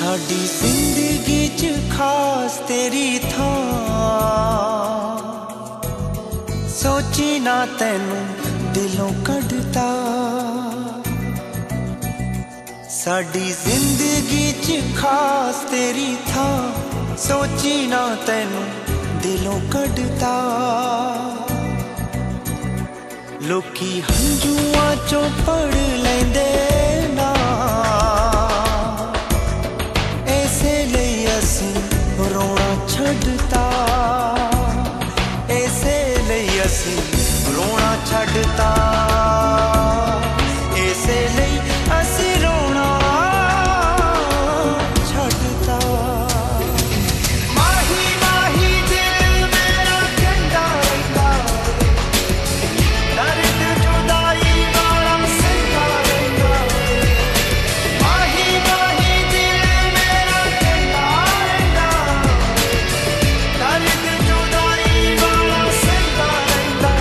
साडी जिंदगी च खास तेरी थां सोची ना तैनू दिलों कढ़ता। साडी जिंदगी च खास तेरी थां सोची ना तैनू दिलों कढ़ता। लोकी हंजुआं चों पढ़ लैंदे ना ऐसे लई असीं रोना छड्डता। ऐसे लई असीं रोना छड्डता। ऐसे लई असीं रोना छड्डता। माही माही दिल मेरा कहंदा रहिंदा दर्द जुदाई वाला सहंदा रहिंदा। माही माही दिल मेरा कहंदा रहिंदा दर्द जुदाई वाला सहंदा रहिंदा।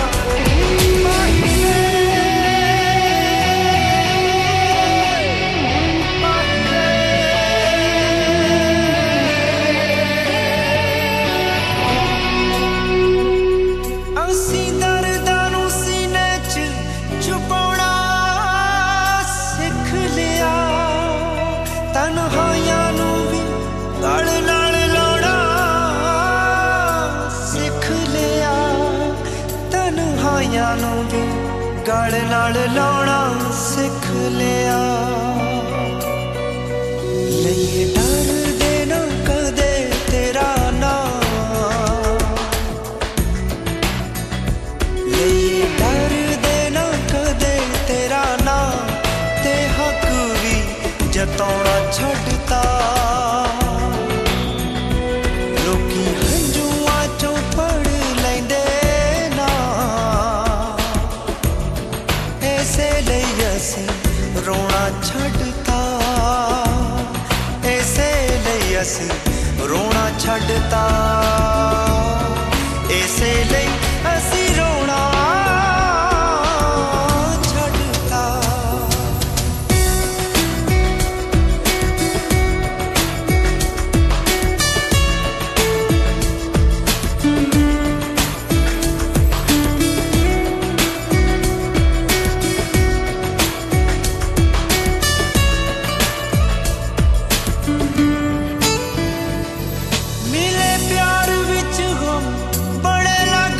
असीं दर्दां नूं सीने च छुपाउणा सिख लिया। तन्हाइयां नूं भी गल नाल लाउणा सिख लिया। तन्हाइयां नूं भी गल नाल लाउणा सिख लिया। लइए डर देना कदे तेरा नाम। लइए डर देना कदे तेरा नाम ते हक भी जताउणा छड्डता। लोकी हंजुआं चों पढ़ लैंदे ना ऐसे लई असीं रोना छड्डता। ऐसे लई असीं रोना छड्डता। ऐसे लई असीं रोना छड्डता। मिले प्यार विच हम बड़े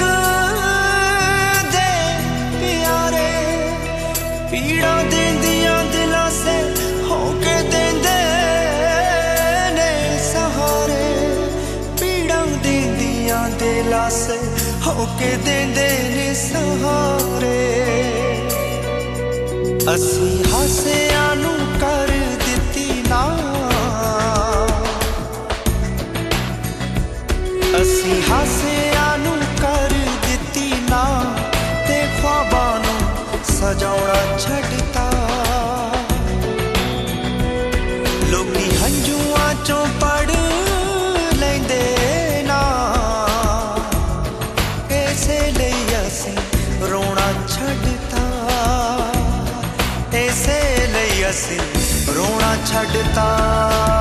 लगदे प्यारे। पीड़ा देंदियां दिलां से होके देंदे ने सहारे। पीड़ा देंदियां दिलां से होके देंदे ने सहारे। असीं हासियां नूं कर दित्ती ना। असीं हासियां नूं कर दित्ती ना ते ख्वाबां नूं सजाउणा छड्डता। लोकी हंजुआं चों पढ़ लैंदे ना ऐसे लई असीं रोना छड्डता। ऐसे लई असीं रोना छड्डता।